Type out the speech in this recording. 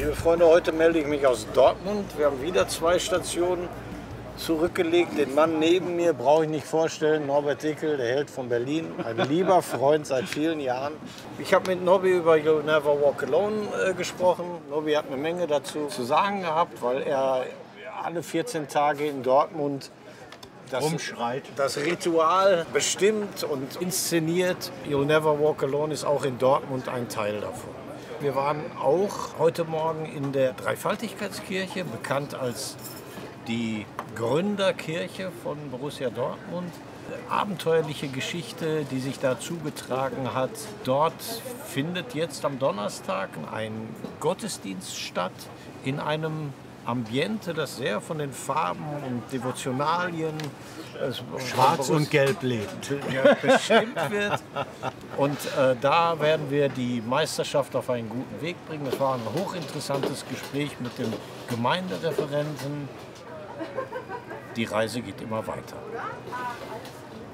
Liebe Freunde, heute melde ich mich aus Dortmund. Wir haben wieder 2 Stationen zurückgelegt. Den Mann neben mir brauche ich nicht vorstellen, Norbert Dickel, der Held von Berlin, ein lieber Freund seit vielen Jahren. Ich habe mit Nobby über You'll Never Walk Alone gesprochen. Nobby hat eine Menge dazu zu sagen gehabt, weil er alle 14 Tage in Dortmund das Ritual bestimmt und inszeniert. You'll Never Walk Alone ist auch in Dortmund ein Teil davon. Wir waren auch heute Morgen in der Dreifaltigkeitskirche, bekannt als die Gründerkirche von Borussia Dortmund. Abenteuerliche Geschichte, die sich da zugetragen hat. Dort findet jetzt am Donnerstag ein Gottesdienst statt in einem Ambiente, das sehr von den Farben und Devotionalien Schwarz und Gelb lebt. Bestimmt wird. Und da werden wir die Meisterschaft auf einen guten Weg bringen. Das war ein hochinteressantes Gespräch mit dem Gemeindereferenten. Die Reise geht immer weiter.